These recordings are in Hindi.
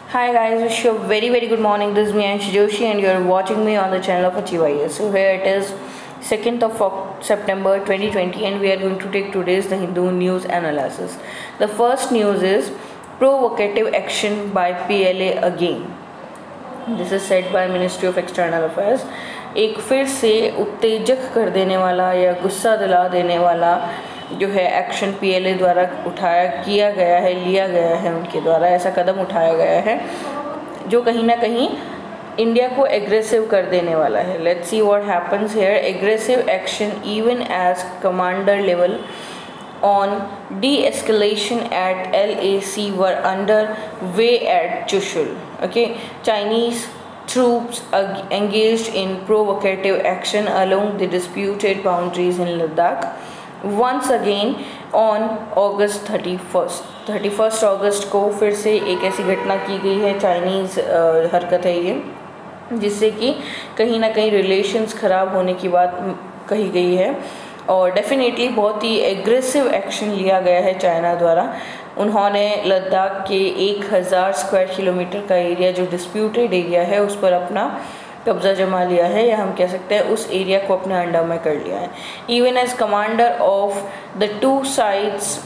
Hi guys, wish you a very good morning. This is me Ansh Joshi and you are watching me on the channel of Achievers. So here it is 2nd of September 2020 and we are going to take today's The Hindu news analysis. The first news is provocative action by PLA again. This is said by Ministry of External Affairs. एक फिर से उत्तेजक कर देने वाला या गुस्सा दिला देने वाला जो है एक्शन पीएलए द्वारा लिया गया है उनके द्वारा ऐसा कदम उठाया गया है जो कहीं ना कहीं इंडिया को एग्रेसिव कर देने वाला है. Let's see what happens here. Aggressive action even as commander level on de-escalation at LAC were under way at Chushul. Okay, Chinese troops engaged in provocative action along the disputed boundaries in Ladakh once again on August 31st अगस्त को फिर से एक ऐसी घटना की गई है. चाइनीज़ हरकत है ये जिससे कि कहीं ना कहीं रिलेशंस ख़राब होने की बात कही गई है और डेफिनेटली बहुत ही एग्रेसिव एक्शन लिया गया है चाइना द्वारा. उन्होंने लद्दाख के 1000 स्क्वायर किलोमीटर का एरिया जो डिस्प्यूटेड एरिया है उस पर अपना कब्ज़ा जमा लिया है या हम कह सकते हैं उस एरिया को अपने अंडर में कर लिया है. Even as commander of the two sides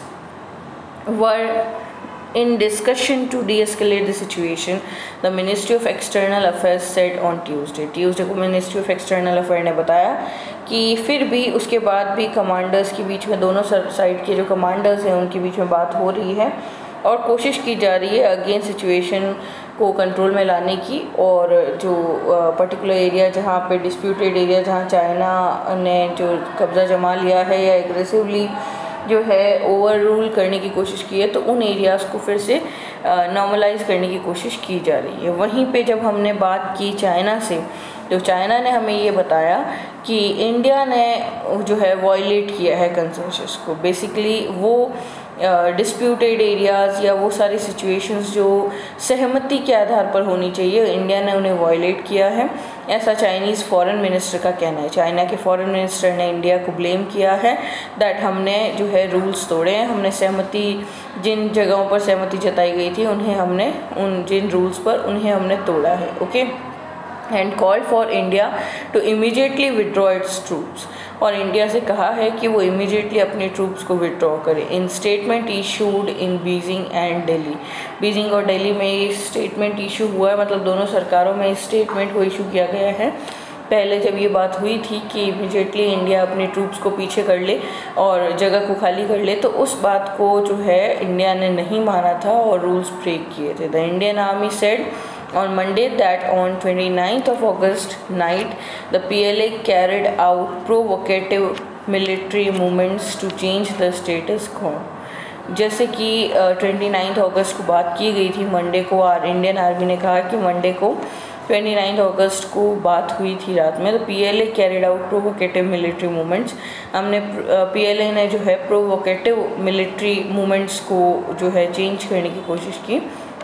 were in discussion to de-escalate the situation, the Ministry of External Affairs said on Tuesday को Ministry of External Affairs ने बताया कि फिर भी उसके बाद भी कमांडर्स के बीच में दोनों साइड के जो कमांडर्स हैं उनके बीच में बात हो रही है और कोशिश की जा रही है अगेन सिचुएशन को कंट्रोल में लाने की. और जो पर्टिकुलर एरिया जहाँ पे डिस्प्यूटेड एरिया जहाँ चाइना ने जो कब्ज़ा जमा लिया है या एग्रेसिवली जो है ओवर रूल करने की कोशिश की है तो उन एरियाज़ को फिर से नॉर्मलाइज करने की कोशिश की जा रही है. वहीं पे जब हमने बात की चाइना से तो चाइना ने हमें ये बताया कि इंडिया ने जो है वॉयलेट किया है कंसेंसस को. बेसिकली वो डिस्प्यूटेड एरियाज़ या वो सारी सिचुएशंस जो सहमति के आधार पर होनी चाहिए इंडिया ने उन्हें वॉयलेट किया है, ऐसा चाइनीज़ फॉरेन मिनिस्टर का कहना है. चाइना के फॉरेन मिनिस्टर ने इंडिया को ब्लेम किया है दैट हमने जो है रूल्स तोड़े हैं, हमने सहमति जिन जगहों पर सहमति जताई गई थी उन्हें हमने जिन रूल्स पर उन्हें हमने तोड़ा है. Okay, and called for India to immediately withdraw its troops. और इंडिया से कहा है कि वो इमीडिएटली अपने ट्रूप्स को विड्रॉ करे. In statement issued in Beijing and Delhi. Beijing और दिल्ली में ये स्टेटमेंट इशू हुआ है, मतलब दोनों सरकारों में इस स्टेटमेंट को इशू किया गया है. पहले जब ये बात हुई थी कि इमीडिएटली इंडिया अपने ट्रूप्स को पीछे कर ले और जगह को खाली कर ले तो उस बात को जो है इंडिया ने नहीं माना था और रूल्स ब्रेक किए थे. The Indian army said on Monday that on 29th of August night the PLA carried out provocative military movements to change the status quo. जैसे कि 29 अगस्त को बात की गई थी मंडे को और इंडियन आर्मी ने कहा कि मंडे को 29 अगस्त को बात हुई थी रात में. तो PLA carried out provocative military movements. हमने PLA ने जो है प्रोवोकेटिव मिलिट्री मूवमेंट्स को जो है चेंज करने की कोशिश की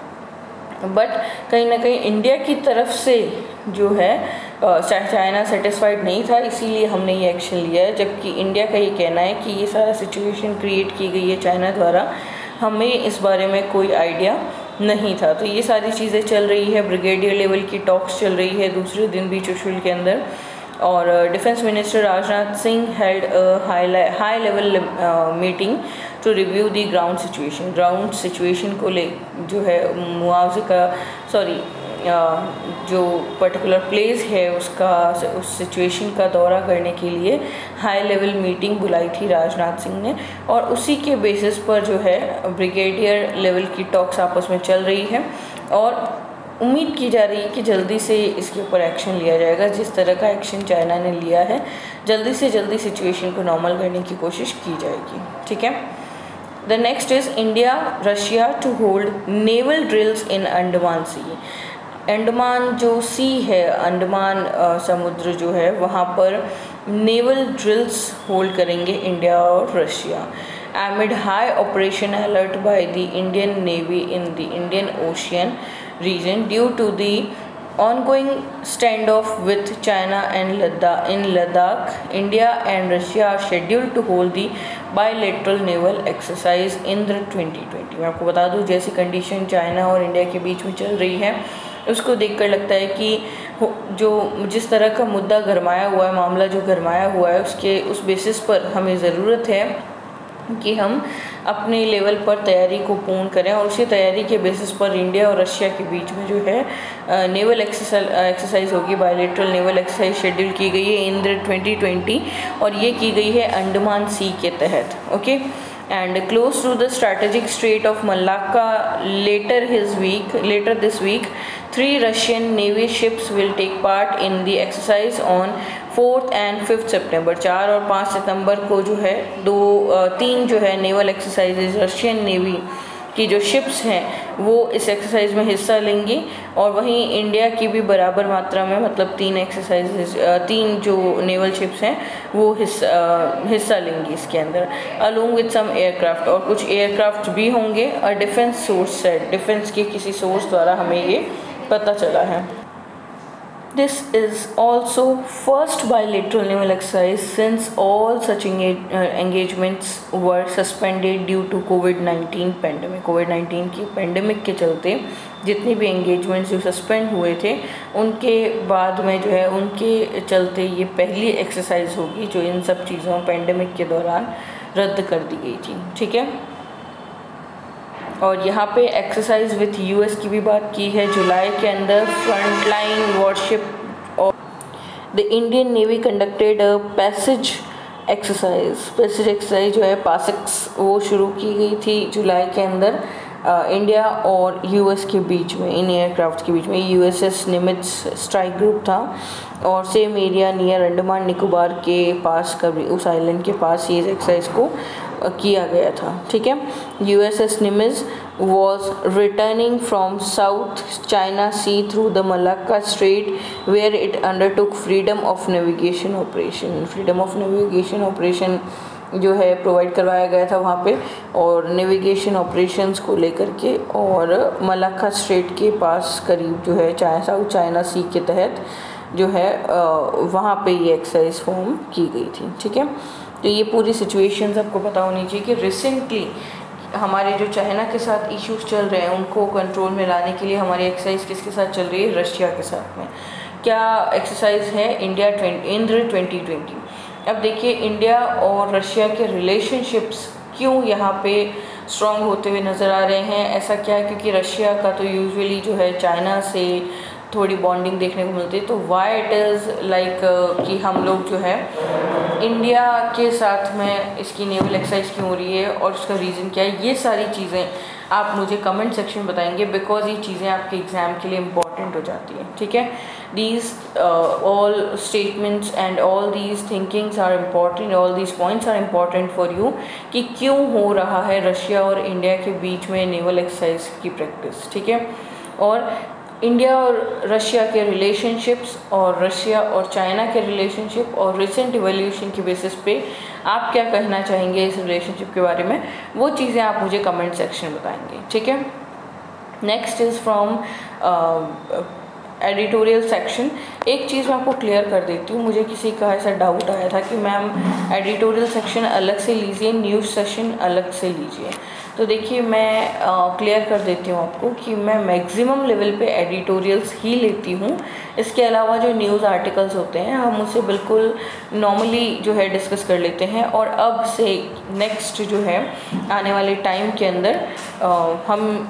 बट कहीं ना कहीं इंडिया की तरफ से जो है चाइना सेटिस्फाइड नहीं था, इसीलिए हमने ये एक्शन लिया है. जबकि इंडिया का ये कहना है कि ये सारा सिचुएशन क्रिएट की गई है चाइना द्वारा, हमें इस बारे में कोई आइडिया नहीं था. तो ये सारी चीज़ें चल रही है. ब्रिगेडियर लेवल की टॉक्स चल रही है दूसरे दिन भी चुशुल के अंदर. और defence minister Rajnath Singh held high level meeting to review the ground situation को ले जो है मुआवजे का जो पर्टिकुलर प्लेस है उसका उस सिचुएशन का दौरा करने के लिए हाई लेवल मीटिंग बुलाई थी राजनाथ सिंह ने. और उसी के बेसिस पर जो है ब्रिगेडियर लेवल की टॉक्स आपस में चल रही है और उम्मीद की जा रही है कि जल्दी से इसके ऊपर एक्शन लिया जाएगा. जिस तरह का एक्शन चाइना ने लिया है जल्दी से जल्दी सिचुएशन को नॉर्मल करने की कोशिश की जाएगी. ठीक है. The next is India Russia to hold naval drills in Andaman sea. Andaman जो सी है, अंडमान समुद्र जो है वहाँ पर नेवल ड्रिल्स होल्ड करेंगे इंडिया और Russia. Amid high operation alert by the Indian navy in the Indian ocean region due to the ongoing standoff with China and Ladakh, India and Russia are scheduled to hold the bilateral naval exercise Indra 2020। मैं आपको बता दूं, जैसी कंडीशन चाइना और इंडिया के बीच में चल रही है उसको देखकर लगता है कि जो जिस तरह का मुद्दा गरमाया हुआ है, मामला जो गरमाया हुआ है, उस बेसिस पर हमें ज़रूरत है कि हम अपने लेवल पर तैयारी को पूर्ण करें और उसी तैयारी के बेसिस पर इंडिया और रशिया के बीच में जो है नेवल एक्सरसाइज होगी। बायलेटरल नेवल एक्सरसाइज शेड्यूल की गई है इंद्र 2020 और ये की गई है अंडमान सी के तहत। Okay, and close to the strategic Strait of Malacca later this week 3 Russian Navy ships will take part in the exercise on 4th and 5th September। 4 और 5 सितंबर को जो है 3 जो है नेवल एक्सरसाइजेज रशियन नेवी की जो शिप्स हैं वो इस एक्सरसाइज में हिस्सा लेंगी और वहीं इंडिया की भी बराबर मात्रा में, मतलब 3 जो नेवल शिप्स हैं वो हिस्सा लेंगी इसके अंदर, अलोंग विद सम एयरक्राफ्ट। और कुछ एयरक्राफ्ट भी होंगे। और डिफेंस सोर्स है, डिफेंस के किसी सोर्स द्वारा हमें ये पता चला है। This is also first bilateral naval exercise since all such engagements were suspended due to COVID-19 pandemic। COVID-19 की पेंडेमिक के चलते जितनी भी एंगेजमेंट्स जो सस्पेंड हुए थे उनके बाद में जो है उनके चलते ये पहली एक्सरसाइज होगी जो इन सब चीज़ों पेंडेमिक के दौरान रद्द कर दी गई थी। ठीक है, और यहाँ पे एक्सरसाइज विथ यूएस की भी बात की है। जुलाई के अंदर फ्रंटलाइन वॉरशिप और the Indian navy conducted a passage exercise जो है पासिक्स वो शुरू की गई थी जुलाई के अंदर इंडिया और यूएस के बीच में, इन एयरक्राफ्ट के बीच में। यूएसएस निमित्ज स्ट्राइक ग्रुप था और same area near Andaman Nicobar के पास, कभी उस आइलैंड के पास ये एक्सरसाइज को किया गया था। ठीक है, USS Nimitz was returning from South China Sea through the Malacca Strait where it undertook freedom of navigation operation जो है प्रोवाइड करवाया गया था वहाँ पे, और नेविगेशन ऑपरेशंस को लेकर के, और मलाक्का स्ट्रेट के पास करीब जो है साउथ चाइना सी के तहत जो है वहाँ पे ये एक्सरसाइज फॉर्म की गई थी। ठीक है, तो ये पूरी सिचुएशंस आपको पता होनी चाहिए कि रिसेंटली हमारे जो चाइना के साथ इश्यूज चल रहे हैं उनको कंट्रोल में लाने के लिए हमारी एक्सरसाइज किसके साथ चल रही है, रशिया के साथ में। क्या एक्सरसाइज है, इंद्र 2020। अब देखिए इंडिया और रशिया के रिलेशनशिप्स क्यों यहाँ पे स्ट्रॉन्ग होते हुए नज़र आ रहे हैं। ऐसा क्या है, क्योंकि रशिया का तो यूजुअली जो है चाइना से थोड़ी बॉन्डिंग देखने को मिलती है। तो वाई इट इज़ लाइक कि हम लोग जो है इंडिया के साथ में इसकी नेवल एक्सरसाइज क्यों हो रही है और उसका रीज़न क्या है, ये सारी चीज़ें आप मुझे कमेंट सेक्शन में बताएंगे, बिकॉज ये चीज़ें आपके एग्ज़ाम के लिए इम्पॉर्टेंट हो जाती है। ठीक है, these all statements and all these thinkings are important, all these points are important for you कि क्यों हो रहा है रशिया और इंडिया के बीच में नेवल एक्सरसाइज की प्रैक्टिस। ठीक है, और इंडिया और रशिया के रिलेशनशिप्स और रशिया और चाइना के रिलेशनशिप और रिसेंट इवोल्यूशन की बेसिस पे आप क्या कहना चाहेंगे इस रिलेशनशिप के बारे में, वो चीज़ें आप मुझे कमेंट सेक्शन में बताएंगे। ठीक है, next is from editorial section. एक चीज़ मैं आपको क्लियर कर देती हूँ, मुझे किसी का ऐसा डाउट आया था कि मैम एडिटोरियल सेक्शन अलग से लीजिए, न्यूज़ सेशन अलग से लीजिए। तो देखिए मैं क्लियर कर देती हूँ आपको कि मैं मैक्सिमम लेवल पे एडिटोरियल्स ही लेती हूँ। इसके अलावा जो न्यूज़ आर्टिकल्स होते हैं हम उसे बिल्कुल नॉर्मली जो है डिस्कस कर लेते हैं, और अब से नेक्स्ट जो है आने वाले टाइम के अंदर हम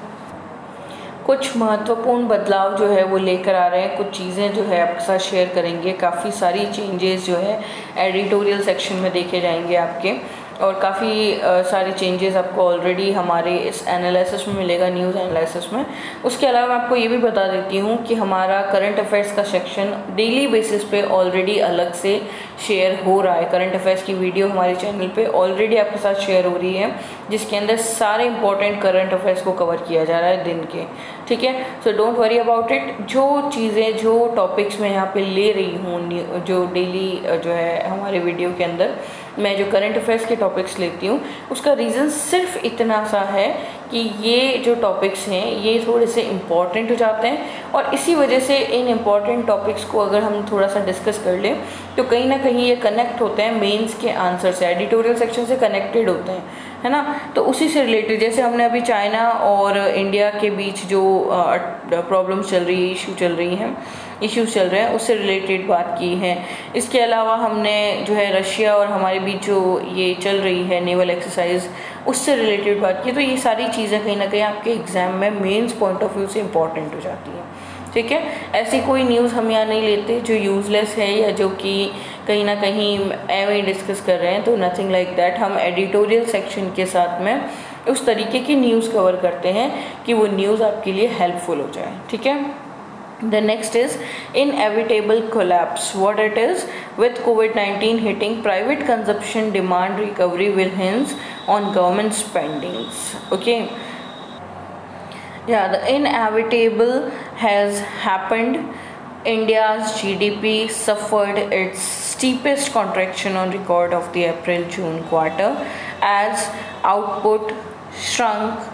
कुछ महत्वपूर्ण बदलाव जो है वो लेकर आ रहे हैं, कुछ चीज़ें जो है आपके साथ शेयर करेंगे। काफ़ी सारी चेंजेस जो है एडिटोरियल सेक्शन में देखे जाएंगे आपके, और काफ़ी सारे चेंजेस आपको ऑलरेडी हमारे इस एनालिसिस में मिलेगा, न्यूज़ एनालिसिस में। उसके अलावा मैं आपको ये भी बता देती हूँ कि हमारा करंट अफेयर्स का सेक्शन डेली बेसिस पे ऑलरेडी अलग से शेयर हो रहा है। करंट अफेयर्स की वीडियो हमारे चैनल पे ऑलरेडी आपके साथ शेयर हो रही है, जिसके अंदर सारे इंपॉर्टेंट करंट अफेयर्स को कवर किया जा रहा है दिन के। ठीक है, so don't worry about it. जो चीज़ें, जो टॉपिक्स मैं यहाँ पे ले रही हूँ जो डेली जो है हमारे वीडियो के अंदर, मैं जो करंट अफेयर्स के टॉपिक्स लेती हूँ उसका रीज़न सिर्फ इतना सा है कि ये जो टॉपिक्स हैं ये थोड़े से इम्पॉर्टेंट हो जाते हैं, और इसी वजह से इन इम्पॉर्टेंट टॉपिक्स को अगर हम थोड़ा सा डिस्कस कर लें तो कहीं ना कहीं ये कनेक्ट होते हैं मेंस के आंसर से, एडिटोरियल सेक्शन से कनेक्टेड होते हैं, है ना। तो उसी से रिलेटेड जैसे हमने अभी चाइना और इंडिया के बीच जो प्रॉब्लम्स चल रही है, इश्यूज़ चल रहे हैं, उससे रिलेटेड बात की है। इसके अलावा हमने जो है रशिया और हमारे बीच जो ये चल रही है नेवल एक्सरसाइज, उससे रिलेटेड बात की। तो ये सारी चीज़ें कहीं ना कहीं आपके एग्ज़ाम में मेंस पॉइंट ऑफ व्यू से इम्पॉर्टेंट हो जाती हैं, ठीक है। ऐसी कोई न्यूज़ हम यहाँ नहीं लेते जो यूज़लेस है या जो कि कहीं ना कहीं एवं ही डिस्कस कर रहे हैं, तो नथिंग लाइक दैट। हम एडिटोरियल सेक्शन के साथ में उस तरीके की न्यूज़ कवर करते हैं कि वो न्यूज़ आपके लिए हेल्पफुल हो जाए, ठीक है। The next is inevitable collapse. What it is? With COVID-19 hitting, private consumption demand recovery will hinge on government spendings. Okay. Yeah, the inevitable has happened. India's GDP suffered its steepest contraction on record of the April-June quarter as output shrank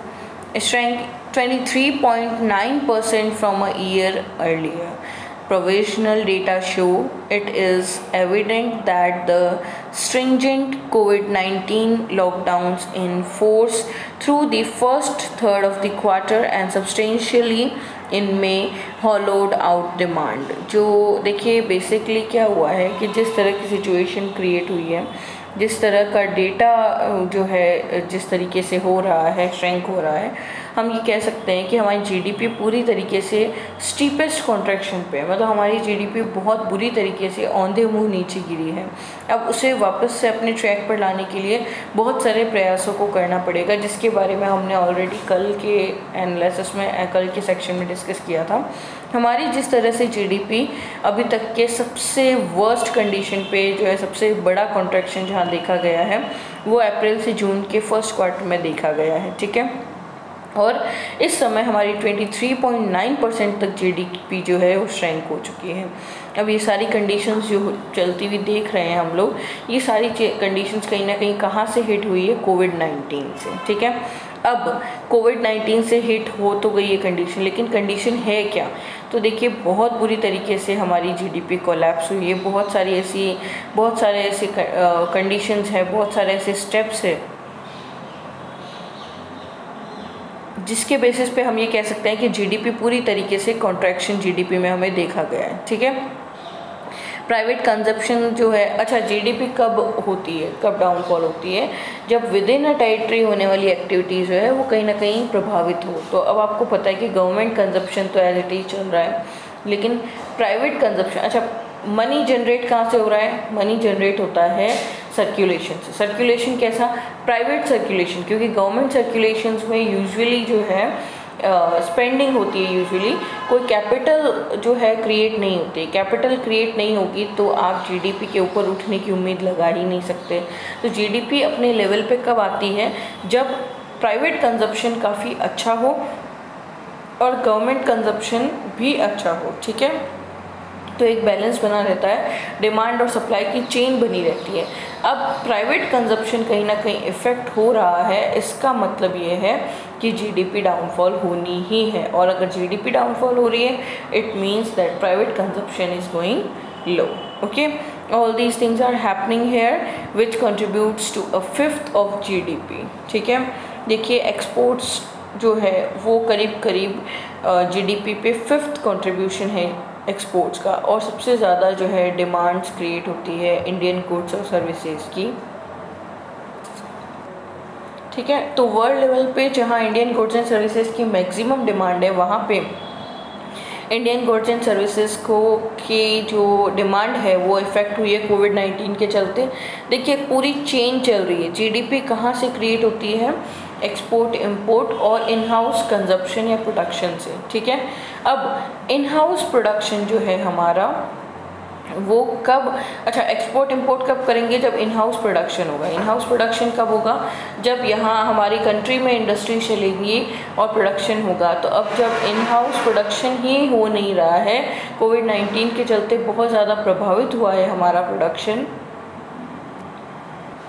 23.9% from a year earlier. Provisional data show it is evident that the stringent COVID-19 lockdowns in force through the first third of the quarter and substantially in May hollowed out demand. जो देखिए बेसिकली क्या हुआ है कि जिस तरह की सिचुएशन क्रिएट हुई है, जिस तरह का डेटा जो है जिस तरीके से हो रहा है, श्रिंक हो रहा है, हम ये कह सकते हैं कि हमारी जीडीपी पूरी तरीके से स्टीपेस्ट कॉन्ट्रैक्शन पे, मतलब हमारी जीडीपी बहुत बुरी तरीके से औंधे मुँह नीचे गिरी है। अब उसे वापस से अपने ट्रैक पर लाने के लिए बहुत सारे प्रयासों को करना पड़ेगा, जिसके बारे में हमने ऑलरेडी कल के एनालिसिस में, कल के सेक्शन में डिस्कस किया था। हमारी जिस तरह से जीडीपी अभी तक के सबसे वर्स्ट कंडीशन पे जो है, सबसे बड़ा कॉन्ट्रैक्शन जहाँ देखा गया है वो अप्रैल से जून के फर्स्ट क्वार्टर में देखा गया है, ठीक है। और इस समय हमारी 23.9% तक जीडीपी जो है वो श्रिंक हो चुकी है। अब ये सारी कंडीशंस जो चलती हुई देख रहे हैं हम लोग, ये सारी कंडीशंस कहीं ना कहीं कहाँ से हिट हुई है? कोविड-19 से, ठीक है। अब कोविड-19 से हिट हो तो गई ये कंडीशन, लेकिन कंडीशन है क्या? तो देखिए बहुत बुरी तरीके से हमारी जीडीपी कोलैप्स हुई है। बहुत सारे ऐसी कंडीशंस हैं, बहुत सारे ऐसे स्टेप्स हैं जिसके बेसिस पे हम ये कह सकते हैं कि जीडीपी पूरी तरीके से कॉन्ट्रैक्शन जीडीपी में हमें देखा गया है, ठीक है। प्राइवेट कंजप्शन जो है, अच्छा जीडीपी कब होती है, कब डाउनफॉल होती है? जब विद इन अ टेरिटरी होने वाली एक्टिविटीज़ जो है वो कहीं ना कहीं प्रभावित हो। तो अब आपको पता है कि गवर्नमेंट कंजप्शन तो एज इट इज चल रहा है, लेकिन प्राइवेट कंजप्शन, अच्छा मनी जनरेट कहाँ से हो रहा है? मनी जनरेट होता है सर्कुलेशन से। सर्कुलेशन कैसा? प्राइवेट सर्कुलेशन, क्योंकि गवर्नमेंट सर्कुलेशंस में यूजुअली जो है स्पेंडिंग होती है, यूजुअली कोई कैपिटल जो है क्रिएट नहीं होती। कैपिटल क्रिएट नहीं होगी तो आप जीडीपी के ऊपर उठने की उम्मीद लगा ही नहीं सकते। तो जीडीपी अपने लेवल पे कब आती है? जब प्राइवेट कंजप्शन काफ़ी अच्छा हो और गवर्नमेंट कंजप्शन भी अच्छा हो, ठीक है। तो एक बैलेंस बना रहता है, डिमांड और सप्लाई की चेन बनी रहती है। अब प्राइवेट कंजप्शन कहीं ना कहीं इफ़ेक्ट हो रहा है, इसका मतलब ये है कि जीडीपी डाउनफॉल होनी ही है। और अगर जीडीपी डाउनफॉल हो रही है, it means that private consumption is going low, okay. All these things are happening here which contributes to 1/5 of GDP, ठीक है। देखिए एक्सपोर्ट्स जो है वो करीब जीडीपी पे 5th कंट्रीब्यूशन है एक्सपोर्ट्स का, और सबसे ज़्यादा जो है डिमांड्स क्रिएट होती है इंडियन गुड्स और सर्विसेज की, ठीक है। तो वर्ल्ड लेवल पे जहाँ इंडियन गुड्स एंड सर्विसेज की मैक्सिमम डिमांड है, वहाँ पे इंडियन गुड्स एंड सर्विसेज की जो डिमांड है वो इफ़ेक्ट हुई है कोविड-19 के चलते। देखिए पूरी चेन चल रही है। जीडीपी कहाँ से क्रिएट होती है? एक्सपोर्ट, इंपोर्ट और इन हाउस कंजप्शन या प्रोडक्शन से, ठीक है। अब इन हाउस प्रोडक्शन जो है हमारा वो कब, अच्छा एक्सपोर्ट इंपोर्ट कब करेंगे? जब इन हाउस प्रोडक्शन होगा। इन हाउस प्रोडक्शन कब होगा? जब यहाँ हमारी कंट्री में इंडस्ट्री चलेगी और प्रोडक्शन होगा। तो अब जब इन हाउस प्रोडक्शन ही हो नहीं रहा है, कोविड-19 के चलते बहुत ज़्यादा प्रभावित हुआ है हमारा प्रोडक्शन,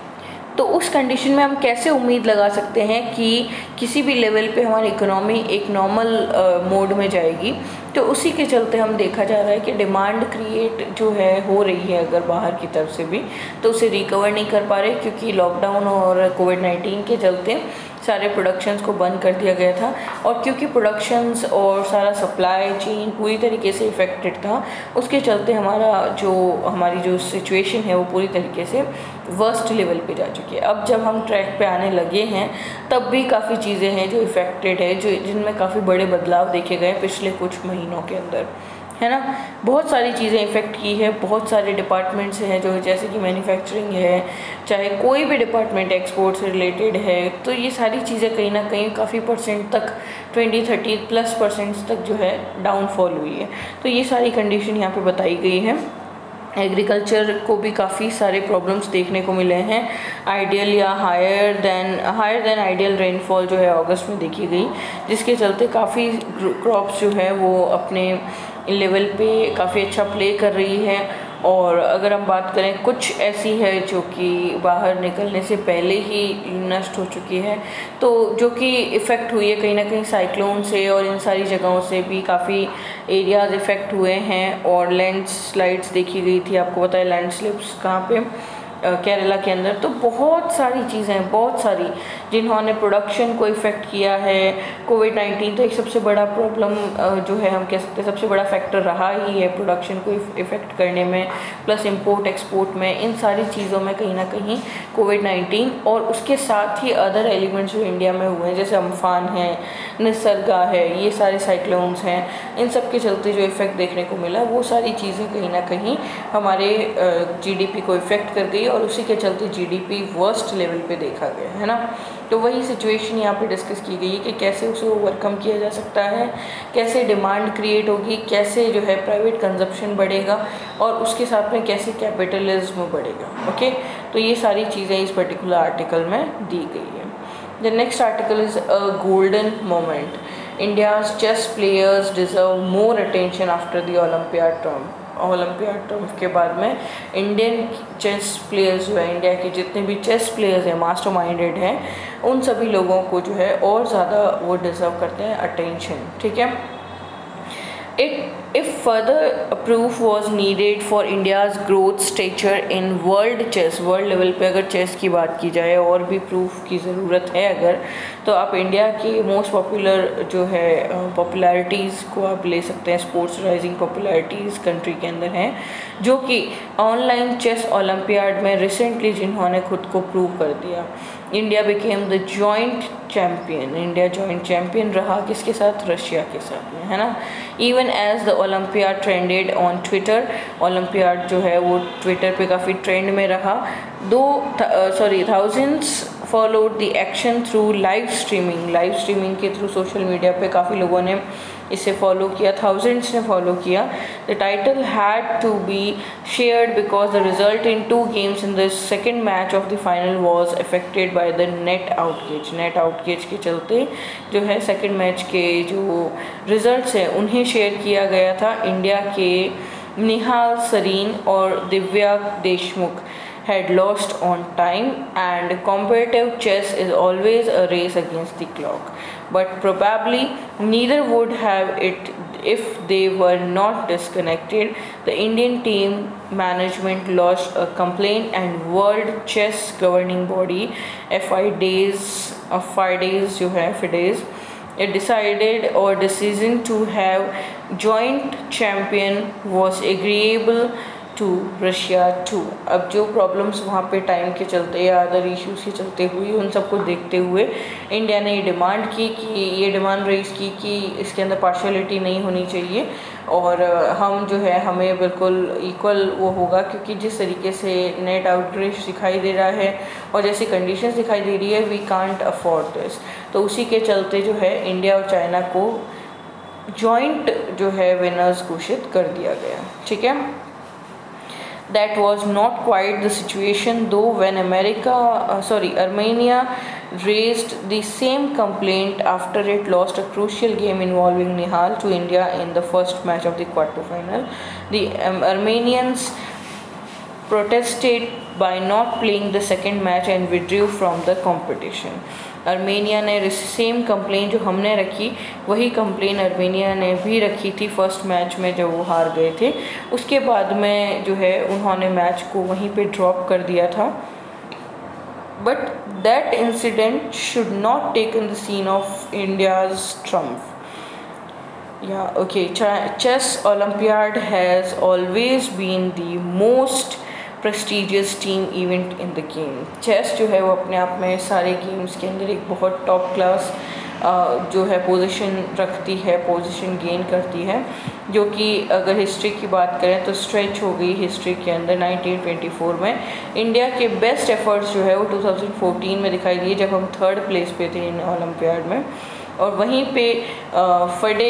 तो उस कंडीशन में हम कैसे उम्मीद लगा सकते हैं कि किसी भी लेवल पे हमारी इकोनॉमी एक नॉर्मल मोड में जाएगी। तो उसी के चलते हम देखा जा रहा है कि डिमांड क्रिएट जो है हो रही है अगर बाहर की तरफ से भी, तो उसे रिकवर नहीं कर पा रहे, क्योंकि लॉकडाउन और कोविड-19 के चलते सारे प्रोडक्शंस को बंद कर दिया गया था। और क्योंकि प्रोडक्शंस और सारा सप्लाई चेन पूरी तरीके से इफ़ेक्टेड था, उसके चलते हमारी जो सिचुएशन है वो पूरी तरीके से वर्स्ट लेवल पे जा चुकी है। अब जब हम ट्रैक पे आने लगे हैं तब भी काफ़ी चीज़ें हैं जो इफ़ेक्टेड है, जिनमें काफ़ी बड़े बदलाव देखे गए पिछले कुछ महीनों के अंदर, है ना। बहुत सारी चीज़ें इफ़ेक्ट की है, बहुत सारे डिपार्टमेंट्स हैं जो जैसे कि मैन्युफैक्चरिंग है, चाहे कोई भी डिपार्टमेंट एक्सपोर्ट से रिलेटेड है, तो ये सारी चीज़ें कहीं ना कहीं काफ़ी परसेंट तक 20-30+ % तक जो है डाउनफॉल हुई है। तो ये सारी कंडीशन यहाँ पे बताई गई है। एग्रीकल्चर को भी काफ़ी सारे प्रॉब्लम्स देखने को मिले हैं। आइडियल या हायर देन आइडियल रेनफॉल जो है अगस्त में देखी गई, जिसके चलते काफ़ी क्रॉप्स जो है वो अपने लेवल पे काफ़ी अच्छा प्ले कर रही है। और अगर हम बात करें, कुछ ऐसी है जो कि बाहर निकलने से पहले ही नष्ट हो चुकी है, तो जो कि इफ़ेक्ट हुई है कहीं ना कहीं साइक्लोन से, और इन सारी जगहों से भी काफ़ी एरियाज़ इफ़ेक्ट हुए हैं। और लैंडस्लाइड्स देखी गई थी, आपको पता है लैंडस्लिप्स कहाँ पे, केरला के अंदर। तो बहुत सारी चीज़ें, बहुत सारी जिन्होंने प्रोडक्शन को इफ़ेक्ट किया है। कोविड-19 तो एक सबसे बड़ा प्रॉब्लम जो है, हम कह सकते हैं सबसे बड़ा फैक्टर रहा ही है प्रोडक्शन को इफ़ेक्ट करने में, प्लस इंपोर्ट एक्सपोर्ट में, इन सारी चीज़ों में कहीं ना कहीं कोविड-19 और उसके साथ ही अदर एलिमेंट्स जो इंडिया में हुए हैं, जैसे अम्फान है, निसर्गा है, ये सारे साइक्लोन्स हैं, इन सब के चलते जो इफ़ेक्ट देखने को मिला, वो सारी चीज़ें कहीं ना कहीं हमारे जीडीपी को इफ़ेक्ट कर गई, और उसी के चलते जीडीपी वर्स्ट लेवल पे देखा गया, है ना। तो वही सिचुएशन यहाँ पे डिस्कस की गई है कि कैसे उसे ओवरकम किया जा सकता है, कैसे डिमांड क्रिएट होगी, कैसे जो है प्राइवेट कंजप्शन बढ़ेगा, और उसके साथ में कैसे कैपिटलिज्म बढ़ेगा। ओके, तो ये सारी चीज़ें इस पर्टिकुलर आर्टिकल में दी गई है। The next article is a golden moment, India's chess players deserve more attention after the Olympiad triumph के बाद में इंडियन चेस प्लेयर्स जो है, इंडिया के जितने भी चेस प्लेयर्स हैं, मास्टर माइंडेड हैं, उन सभी लोगों को जो है और ज़्यादा वो डिज़र्व करते हैं अटेंशन, ठीक है। If further proof was needed for India's growth stature in world chess, world level पे अगर चेस की बात की जाए और भी प्रूफ की ज़रूरत है अगर, तो आप इंडिया की मोस्ट पॉपुलर जो है पॉपुलैरिटीज़ को आप ले सकते हैं। स्पोर्ट्स राइजिंग पॉपुलैरिटीज़ कंट्री के अंदर हैं, जो कि ऑनलाइन चेस ओलंपियाड में रिसेंटली जिन्होंने खुद को प्रूव कर दिया। India became the joint champion, India joint champion रहा किसके साथ, रशिया के साथ में, है ना। Even as the Olympiad trended on Twitter, Olympiad जो है वो ट्विटर पे काफ़ी ट्रेंड में रहा। Thousands followed the action through live streaming के थ्रू सोशल मीडिया पे काफ़ी लोगों ने इसे फॉलो किया, थाउजेंड्स ने फॉलो किया। The title had to be shared because the result in 2 games in the second match of the final was affected by the net outage के चलते जो है सेकेंड मैच के जो रिजल्ट्स हैं उन्हें शेयर किया गया था। इंडिया के निहाल सरीन और Divya Deshmukh had lost on time, and competitive chess is always a race against the clock, but probably neither would have it if they were not disconnected. The Indian team management lodged a complaint, and World Chess Governing Body FIDES जो है FIDES, it decided or decision to have joint champion was agreeable to Russia too. अब जो प्रॉब्लम्स वहाँ पे टाइम के चलते या अदर इश्यूज़ के चलते हुई, उन सबको देखते हुए इंडिया ने ये डिमांड रेज की कि इसके अंदर पार्शियलिटी नहीं होनी चाहिए, और हम जो है हमें बिल्कुल इक्वल वो होगा, क्योंकि जिस तरीके से नेट आउटरीच दिखाई दे रहा है और जैसी कंडीशंस दिखाई दे रही है, वी कांट अफोर्ड दिस। तो उसी के चलते जो है इंडिया और चाइना को जॉइंट जो है विनर्स घोषित कर दिया गया, ठीक है। That was not quite the situation though when Armenia raised the same complaint after it lost a crucial game involving Nihal to India in the first match of the quarter-final. The Armenians protested by not playing the second match and withdrew from the competition. Armenia ने सेम कंप्लेन जो हमने रखी वही कंप्लेन अर्मेनिया ने भी रखी थी फर्स्ट मैच में जब वो हार गए थे। उसके बाद में जो है उन्होंने मैच को वहीं पे ड्रॉप कर दिया था। But that incident should not taken the sheen off India's triumph. Yeah, okay. Chess Olympiad has always been the most prestigious team event in the game. Chess जो है वो अपने आप में सारे गेम्स के अंदर एक बहुत टॉप क्लास जो है पोजीशन रखती है, पोजीशन गेन करती है, जो कि अगर हिस्ट्री की बात करें तो स्ट्रेच हो गई हिस्ट्री के अंदर 1924 में। इंडिया के बेस्ट एफर्ट्स जो है वो 2014 में दिखाई दिए जब हम 3rd प्लेस पे थे इन ओलंपियाड में। और वहीं पे FIDE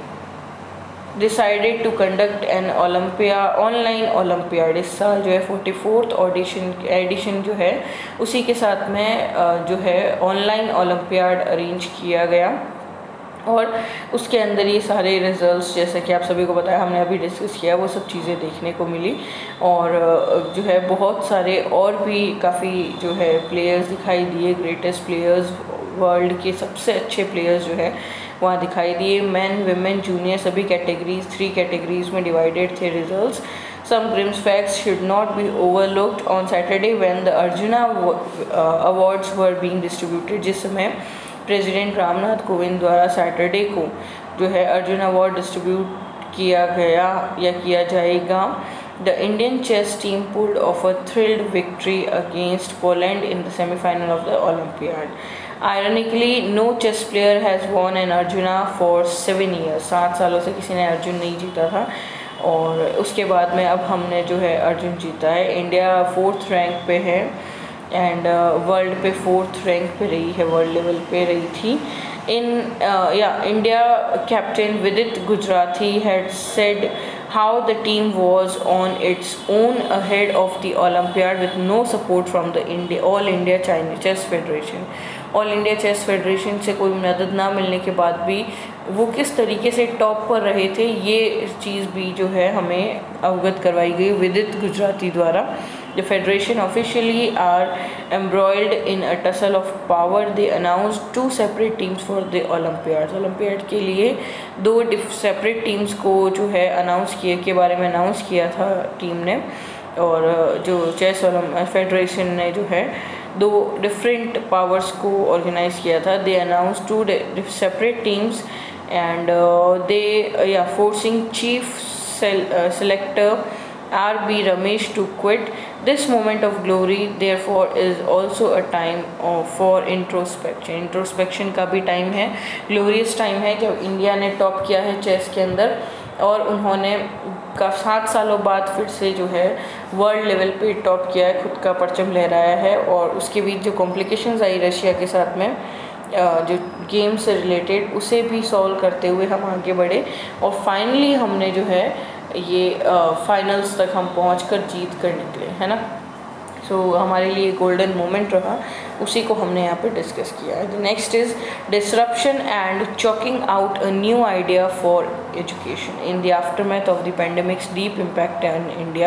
decided to conduct an online Olympiad. इस साल जो है 44th एडिशन जो है उसी के साथ में जो है ऑनलाइन ओलंपियाड अरेंज किया गया। और उसके अंदर ये सारे रिजल्ट्स जैसे कि आप सभी को बताया, हमने अभी डिस्कस किया, वो सब चीज़ें देखने को मिली। और जो है बहुत सारे और भी काफ़ी जो है प्लेयर्स दिखाई दिए, ग्रेटेस्ट प्लेयर्स, वर्ल्ड के सबसे अच्छे प्लेयर्स जो है वहाँ दिखाई दिए। मैन, विमेन, जूनियर सभी कैटेगरीज 3 कैटेगरीज में डिवाइडेड थे results. Some grim facts should not be overlooked on Saturday when the Arjuna awards were being distributed. जिस समय प्रेसिडेंट रामनाथ कोविंद द्वारा सैटरडे को जो है अर्जुन अवार्ड डिस्ट्रीब्यूट किया गया या किया जाएगा। The Indian chess team pulled off a thrilled victory against Poland in the semi-final of the Olympiad. Ironically, no chess player has won an Arjuna for 7 years. 7 सालों से किसी ने अर्जुन नहीं जीता था और उसके बाद में अब हमने जो है अर्जुन जीता है। इंडिया 4th रैंक पे है एंड वर्ल्ड पे 4th रैंक पे रही है, वर्ल्ड लेवल पे रही थी। India captain Vidit Gujrathi had said how the team was on its own ahead of the Olympiad with no support from the All India Chess Federation. All India Chess Federation से कोई मदद ना मिलने के बाद भी वो किस तरीके से टॉप पर रहे थे, ये चीज़ भी जो है हमें अवगत करवाई गई विदित गुजराती द्वारा। The federation officially are embroiled in a tussle of power. They announce 2 separate teams for the Olympiad के लिए 2 सेपरेट टीम्स को जो है बारे में अनाउंस किया था टीम ने। और जो चेस फेडरेशन ने जो है 2 डिफरेंट पावर्स को ऑर्गेनाइज किया था। They announce 2 separate teams and they forcing chief selector R.B. Ramesh to quit. This moment of glory therefore is also a time for introspection. Introspection का भी टाइम है, ग्लोरियस टाइम है जब इंडिया ने टॉप किया है चेस के अंदर और उन्होंने 7 सालों बाद फिर से जो है वर्ल्ड लेवल पे टॉप किया है, खुद का परचम लहराया है। और उसके बीच जो कॉम्प्लिकेशंस आई रशिया के साथ में जो गेम से रिलेटेड, उसे भी सॉल्व करते हुए हम आगे बढ़े और फाइनली हमने जो है ये फाइनल्स तक हम पहुंचकर जीत कर निकले, है ना। सो हमारे लिए गोल्डन मोमेंट रहा, उसी को हमने यहाँ पे डिस्कस किया है। The next is disruption and chalking out a new idea for education in the aftermath of the pandemic's deep impact on India.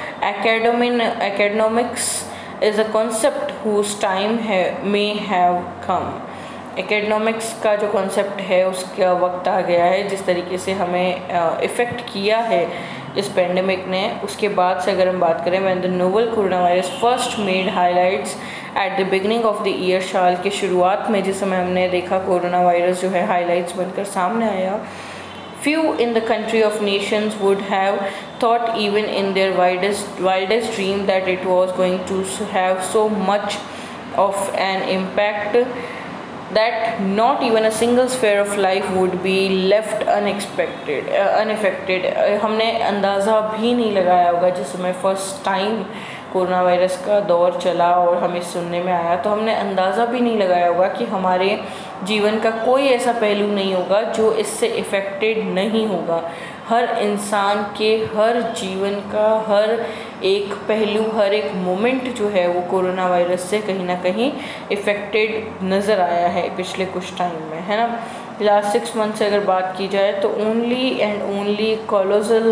Academics is a concept whose time may have come. Academics का जो कॉन्सेप्ट है उसका वक्त आ गया है। जिस तरीके से हमें इफ़ेक्ट किया है इस पेंडेमिक ने, उसके बाद से अगर हम बात करें, when the novel corona virus first made highlights at the beginning of the year, साल के शुरुआत में जिस समय हमने देखा कोरोना वायरस जो है हाइलाइट्स बनकर सामने आया, few in the country of nations would have thought even in their wildest dream that it was going to have so much of an impact that not even a single sphere of life would be left unaffected. हमने अंदाज़ा भी नहीं लगाया होगा जिस समय फर्स्ट टाइम कोरोना वायरस का दौर चला और हमें सुनने में आया, तो हमने अंदाज़ा भी नहीं लगाया होगा कि हमारे जीवन का कोई ऐसा पहलू नहीं होगा जो इससे इफ़ेक्टेड नहीं होगा। हर इंसान के हर जीवन का हर एक पहलू, हर एक मोमेंट जो है वो कोरोना वायरस से कहीं ना कहीं इफ़ेक्टेड नज़र आया है पिछले कुछ टाइम में, है ना। लास्ट 6 मंथ से अगर बात की जाए तो only and only colossal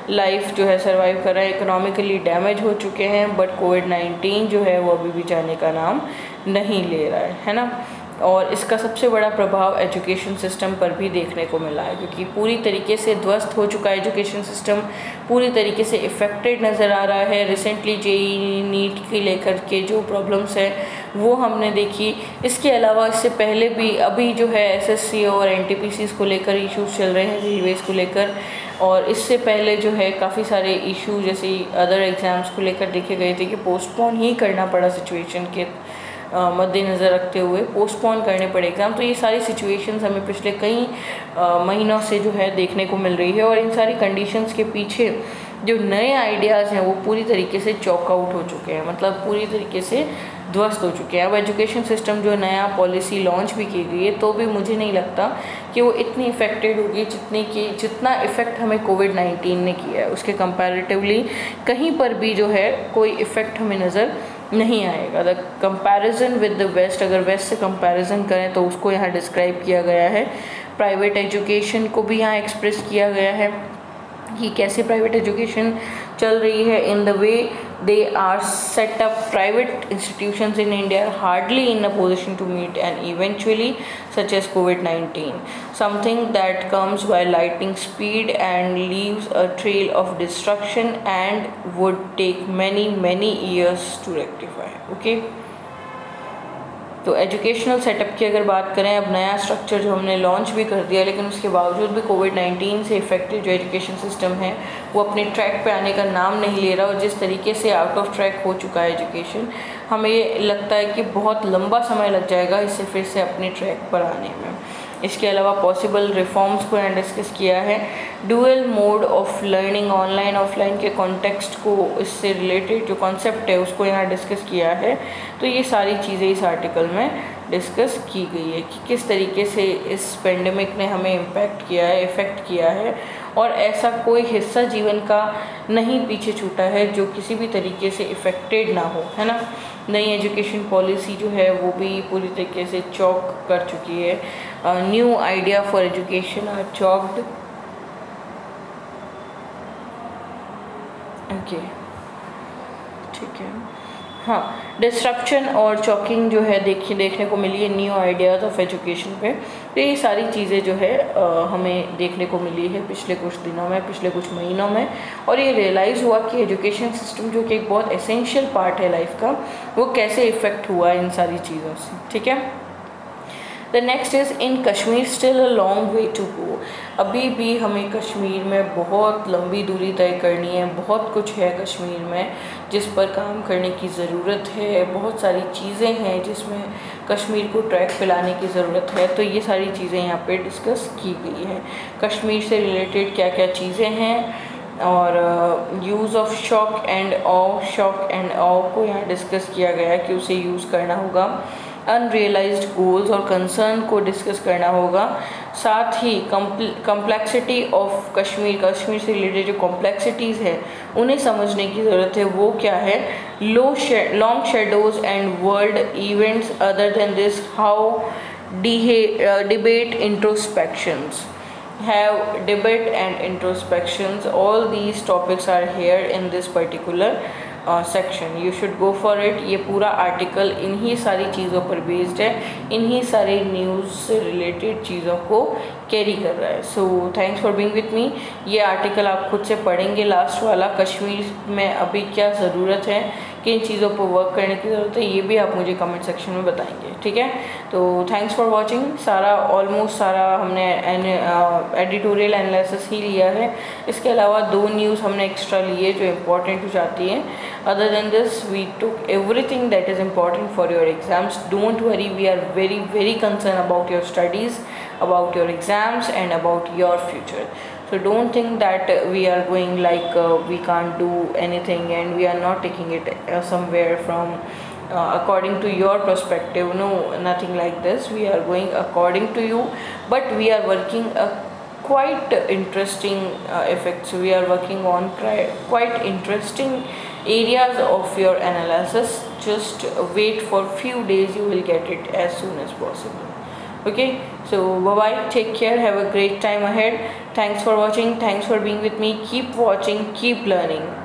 life जो है सर्वाइव कर रहा है, इकोनॉमिकली डैमेज हो चुके हैं, बट कोविड-19 जो है वो अभी भी जाने का नाम नहीं ले रहा है ना। और इसका सबसे बड़ा प्रभाव एजुकेशन सिस्टम पर भी देखने को मिला है, क्योंकि पूरी तरीके से ध्वस्त हो चुका है एजुकेशन सिस्टम, पूरी तरीके से इफ़ेक्टेड नज़र आ रहा है। रिसेंटली जेईई नीट के लेकर के जो प्रॉब्लम्स है वो हमने देखी। इसके अलावा इससे पहले भी अभी जो है एसएससी और एनटीपीसी को लेकर इश्यूज़ चल रहे हैं, रेलवेज़ को लेकर, और इससे पहले जो है काफ़ी सारे इशू जैसे अदर एग्ज़ाम्स को लेकर देखे गए थे कि पोस्टपोन ही करना पड़ा सिचुएशन के मद्देनज़र रखते हुए, पोस्टपोन करने पड़े एग्ज़ाम। तो ये सारी सिचुएशंस हमें पिछले कई महीनों से जो है देखने को मिल रही है, और इन सारी कंडीशंस के पीछे जो नए आइडियाज़ हैं वो पूरी तरीके से चॉक आउट हो चुके हैं, मतलब पूरी तरीके से ध्वस्त हो चुके हैं। अब एजुकेशन सिस्टम जो नया पॉलिसी लॉन्च भी की गई है, तो भी मुझे नहीं लगता कि वो इतनी इफ़ेक्टेड होगी जितना इफ़ेक्ट हमें कोविड-19 ने किया है, उसके कंपैरेटिवली कहीं पर भी जो है कोई इफ़ेक्ट हमें नज़र नहीं आएगा। The comparison with the west, अगर वेस्ट से कंपैरिजन करें तो उसको यहाँ डिस्क्राइब किया गया है। प्राइवेट एजुकेशन को भी यहाँ एक्सप्रेस किया गया है कि कैसे प्राइवेट एजुकेशन चल रही है। In the way they are set up, private institutions in India are hardly in a position to meet and eventually such as कोविड-19, something that comes by lightning speed and leaves a trail of destruction and would take many years to rectify. Okay, तो एजुकेशनल सेटअप की अगर बात करें, अब नया स्ट्रक्चर जो हमने लॉन्च भी कर दिया, लेकिन उसके बावजूद भी कोविड-19 से इफेक्टेड जो एजुकेशन सिस्टम है वो अपने ट्रैक पे आने का नाम नहीं ले रहा, और जिस तरीके से आउट ऑफ ट्रैक हो चुका है एजुकेशन, हमें लगता है कि बहुत लंबा समय लग जाएगा इससे फिर से अपने ट्रैक पर आने में। इसके अलावा पॉसिबल रिफॉर्म्स को यहाँ डिस्कस किया है। Dual mode of learning, online offline के कॉन्टेक्स्ट को, इससे रिलेटेड जो कॉन्सेप्ट है उसको यहाँ डिस्कस किया है। तो ये सारी चीज़ें इस आर्टिकल में डिस्कस की गई है कि किस तरीके से इस पेंडेमिक ने हमें इम्पैक्ट किया है, इफ़ेक्ट किया है, और ऐसा कोई हिस्सा जीवन का नहीं पीछे छूटा है जो किसी भी तरीके से इफ़ेक्टेड ना हो, है ना। नई एजुकेशन पॉलिसी जो है वो भी पूरी तरीके से चॉक कर चुकी है। New idea for education are chalked. Okay, ठीक है। हाँ, डिस्ट्रप्शन और चॉकिंग जो है देखने को मिली है न्यू आइडियाज़ ऑफ एजुकेशन पे। तो ये सारी चीज़ें जो है हमें देखने को मिली है पिछले कुछ दिनों में, पिछले कुछ महीनों में, और ये रियलाइज़ हुआ कि एजुकेशन सिस्टम जो कि एक बहुत एसेंशियल पार्ट है लाइफ का, वो कैसे इफ़ेक्ट हुआ इन सारी चीज़ों से। ठीक है। The next is in Kashmir still a long way to go. अभी भी हमें कश्मीर में बहुत लंबी दूरी तय करनी है, बहुत कुछ है कश्मीर में जिस पर काम करने की ज़रूरत है, बहुत सारी चीज़ें हैं जिसमें कश्मीर को ट्रैक पे लाने की ज़रूरत है। तो ये सारी चीज़ें यहाँ पे डिस्कस की गई हैं। कश्मीर से रिलेटेड क्या क्या चीज़ें हैं, और use of shock and awe को यहाँ डिस्कस किया गया है कि उसे यूज़ करना होगा। अनरियलाइज्ड गोल्स और कंसर्न को डिस्कस करना होगा। साथ ही कम्प्लेक्सिटी ऑफ कश्मीर से रिलेटेड जो कॉम्प्लेक्सिटीज़ है उन्हें समझने की ज़रूरत है। वो क्या है? Long shadows and world events other than this, how debate introspections, have debate and introspections, all these topics are here in this particular section. You should go for it. ये पूरा आर्टिकल इन्हीं सारी चीज़ों पर बेस्ड है, इन्हीं सारे न्यूज़ से रिलेटेड चीज़ों को कैरी कर रहा है। So thanks for being with me. ये आर्टिकल आप खुद से पढ़ेंगे, लास्ट वाला, कश्मीर में अभी क्या ज़रूरत है, किन चीज़ों पर वर्क करने की ज़रूरत है, ये भी आप मुझे कमेंट सेक्शन में बताएंगे। ठीक है, तो थैंक्स फॉर वॉचिंग। ऑलमोस्ट सारा हमने एडिटोरियल एनालिसिस ही लिया है। इसके अलावा 2 न्यूज़ हमने एक्स्ट्रा लिए जो इम्पोर्टेंट हो जाती हैं। Other than this, we took everything that is important for your exams. Don't worry, we are very concerned about your studies, about your exams and about your future. So don't think that we are going like we can't do anything and we are not taking it somewhere from according to your perspective. No, nothing like this. We are going according to you, but we are working quite interesting effects. We are working on quite interesting areas of your analysis. Just wait for few days, you will get it as soon as possible. Okay, so bye bye, take care, have a great time ahead. Thanks for watching, thanks for being with me. Keep watching, keep learning.